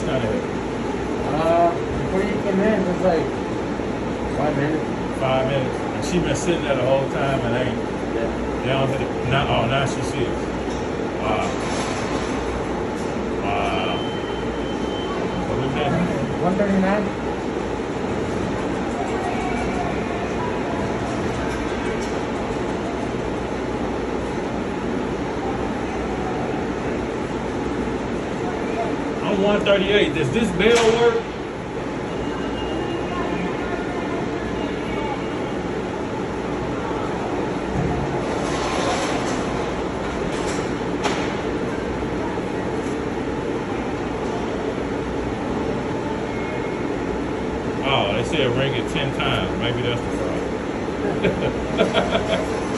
kind of? Before you came in, it was like 5 minutes. 5 minutes. And she been sitting there the whole time and ain't. Yeah. They don't hit it. Now, oh, now she sees. Wow. Wow. What we got? 139. I'm 138. Does this bell work? Oh, they said ring it 10 times. Maybe that's the problem.